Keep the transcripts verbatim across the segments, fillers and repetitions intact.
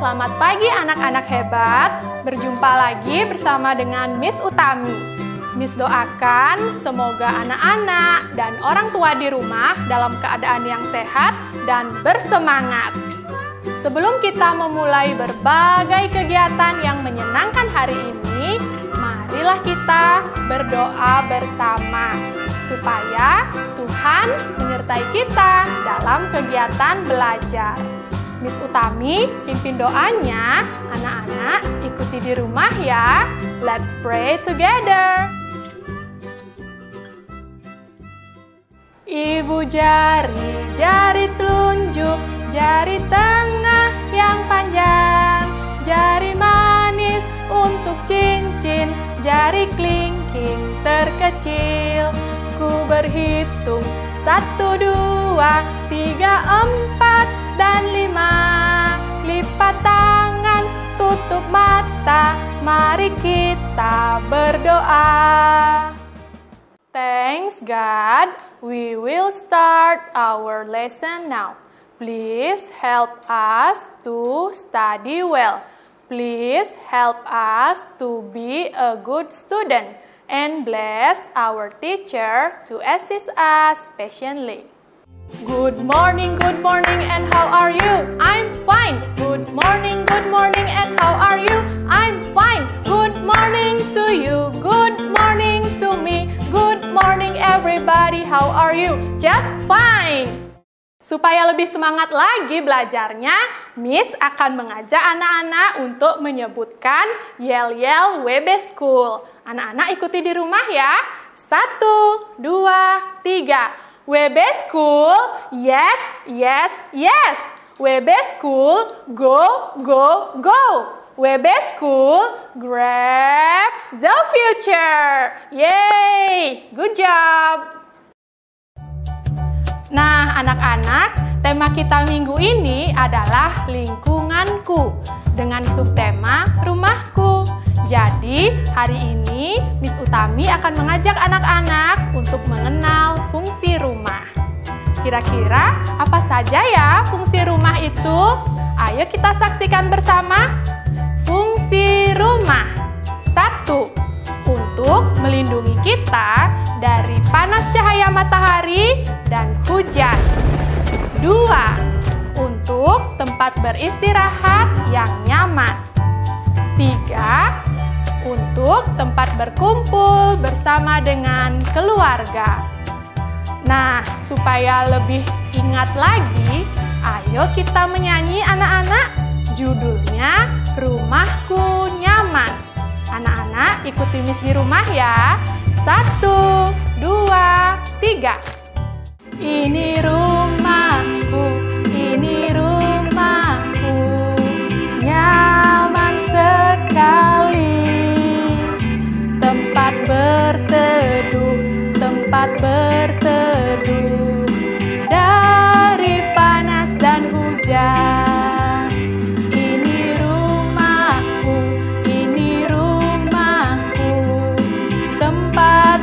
Selamat pagi anak-anak hebat. Berjumpa lagi bersama dengan Miss Utami. Miss doakan semoga anak-anak dan orang tua di rumah dalam keadaan yang sehat dan bersemangat. Sebelum kita memulai berbagai kegiatan yang menyenangkan hari ini, marilah kita berdoa bersama supaya Tuhan menyertai kita dalam kegiatan belajar. Miss Utami pimpin doanya, anak-anak ikuti di rumah ya. Let's pray together. Ibu jari, jari telunjuk, jari tengah yang panjang, jari manis untuk cincin, jari kelingking terkecil. Ku berhitung satu, dua, tiga, empat, dan lima. Lipat tangan, tutup mata, mari kita berdoa. Thanks God, we will start our lesson now. Please help us to study well. Please help us to be a good student and bless our teacher to assist us patiently. Good morning, good morning, and how are you? I'm fine. Good morning, good morning, and how are you? I'm fine. Good morning to you. Good morning to me. Good morning, everybody. How are you? Just fine. Supaya lebih semangat lagi belajarnya, Miss akan mengajak anak-anak untuk menyebutkan yel-yel W B School. Anak-anak ikuti di rumah ya. Satu, dua, tiga. W B School, yes, yes, yes. W B School, go, go, go. W B School, grabs the future. Yay, good job. Nah, anak-anak, tema kita minggu ini adalah lingkunganku dengan subtema rumahku. Jadi, hari ini Miss Utami akan mengajak anak-anak untuk mengenal fungsi rumah. Kira-kira apa saja ya fungsi rumah itu? Ayo kita saksikan bersama. Fungsi rumah. Satu, untuk melindungi kita dari panas cahaya matahari dan hujan. Dua, untuk tempat beristirahat yang nyaman. Tiga, untuk tempat berkumpul bersama dengan keluarga. Nah, supaya lebih ingat lagi, ayo kita menyanyi anak-anak. Judulnya Rumahku Nyaman. Anak-anak ikuti Miss di rumah ya. Satu, dua, tiga. Ini rumahku, ini rumahku, nyaman sekali. Tempat berteduh, tempat berteduh dari panas dan hujan. Ini rumahku, ini rumahku, tempat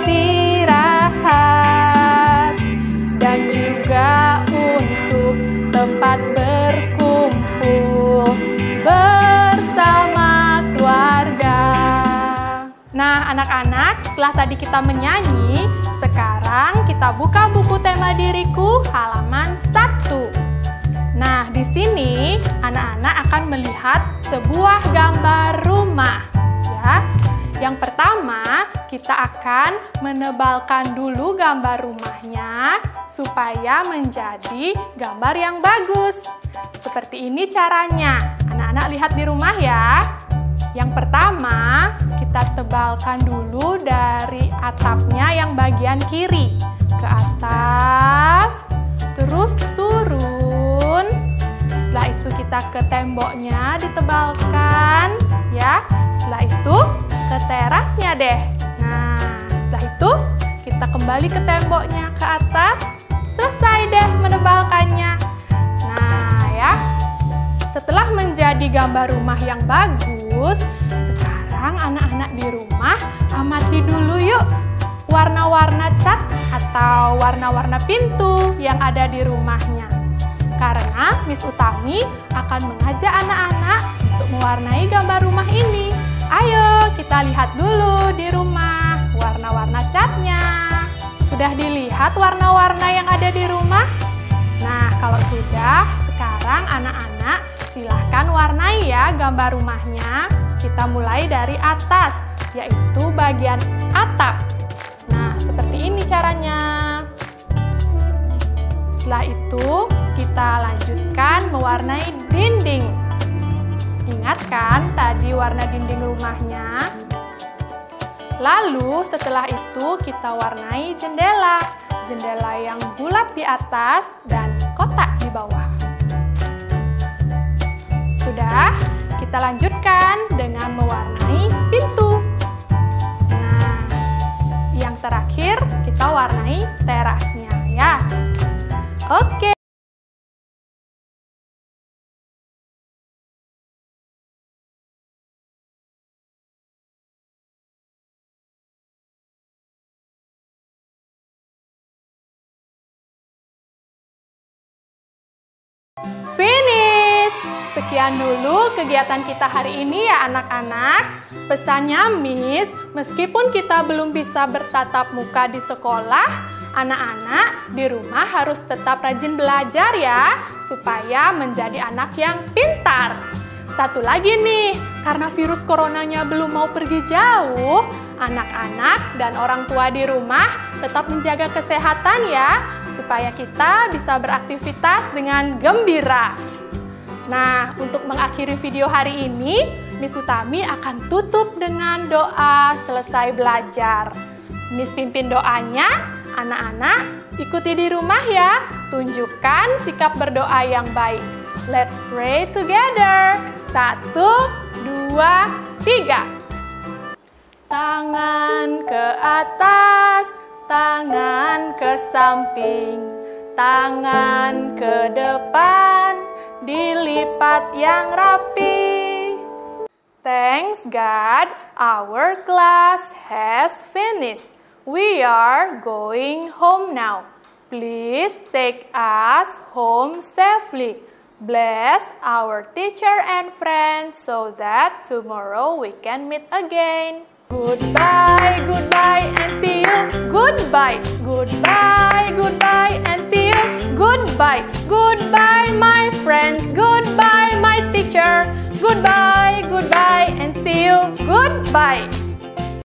istirahat dan juga untuk tempat berkumpul bersama keluarga. Nah, anak-anak, setelah tadi kita menyanyi, sekarang kita buka buku tema diriku halaman satu. Nah, di sini anak-anak akan melihat sebuah gambar rumah, ya. Yang pertama, kita akan menebalkan dulu gambar rumahnya supaya menjadi gambar yang bagus. Seperti ini caranya. Anak-anak lihat di rumah ya. Yang pertama, kita tebalkan dulu dari atapnya yang bagian kiri ke atas, terus turun. Setelah itu kita ke temboknya ditebalkan, ya. Setelah itu ke terasnya deh. Nah, setelah itu kita kembali ke temboknya ke atas, selesai deh menebalkannya. Nah, ya. Setelah menjadi gambar rumah yang bagus, sekarang anak-anak di rumah amati dulu yuk warna-warna cat atau warna-warna pintu yang ada di rumahnya. karena Miss Utami akan mengajak anak-anak untuk mewarnai gambar rumah ini. Ayo kita lihat dulu di rumah warna-warna catnya. Sudah dilihat warna-warna yang ada di rumah? Nah, kalau sudah, sekarang anak-anak silahkan warnai ya gambar rumahnya. Kita mulai dari atas, yaitu bagian atap. Nah, seperti ini caranya. Setelah itu, kita lanjutkan mewarnai dinding. Ingat kan tadi warna dinding rumahnya? Lalu setelah itu kita warnai jendela. Jendela yang bulat di atas dan kotak di bawah. Sudah, kita lanjutkan dengan mewarnai pintu. Nah, yang terakhir kita warnai terasnya ya. Oke. Finish! Sekian dulu kegiatan kita hari ini ya anak-anak. Pesannya Miss, meskipun kita belum bisa bertatap muka di sekolah, anak-anak di rumah harus tetap rajin belajar ya, supaya menjadi anak yang pintar. Satu lagi nih, karena virus coronanya belum mau pergi jauh, anak-anak dan orang tua di rumah tetap menjaga kesehatan ya, supaya kita bisa beraktivitas dengan gembira. Nah, untuk mengakhiri video hari ini, Miss Utami akan tutup dengan doa selesai belajar. Miss pimpin doanya, anak-anak ikuti di rumah ya, tunjukkan sikap berdoa yang baik. Let's pray together. Satu, dua, tiga. Tangan ke atas, tangan ke samping, tangan ke depan, dilipat yang rapi. Thanks God, our class has finished. We are going home now. Please take us home safely. Bless our teacher and friends so that tomorrow we can meet again. Goodbye, goodbye, and see you. Goodbye, goodbye, goodbye, and see you. Goodbye, goodbye, my friends. Goodbye, my teacher. Goodbye, goodbye, and see you. Goodbye.